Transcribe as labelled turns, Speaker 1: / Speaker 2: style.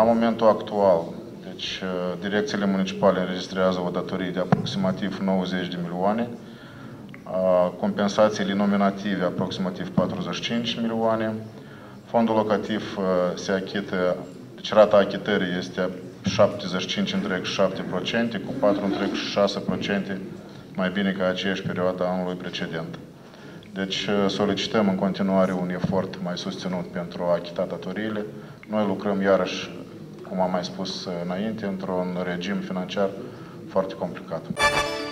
Speaker 1: momentul actual, deci direcțiile municipale înregistrează o datorie de aproximativ 90 de milioane, compensațiile nominative aproximativ 45 milioane, fondul locativ se achită, deci rata achitării este 75,7%, cu 4,6% mai bine ca aceeași perioadă a anului precedent. Deci solicităm în continuare un efort mai susținut pentru a achita datoriile. Noi lucrăm iarăși, cum am mai spus înainte, într-un regim financiar foarte complicat.